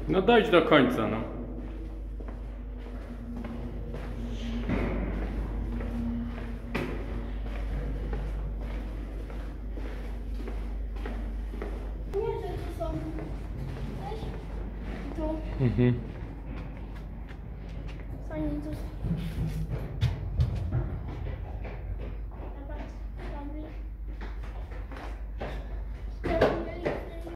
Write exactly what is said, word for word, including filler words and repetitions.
No dojdź do końca, no. Nie, że tu są. Weź. Tu. Mhm. Fajnie tu.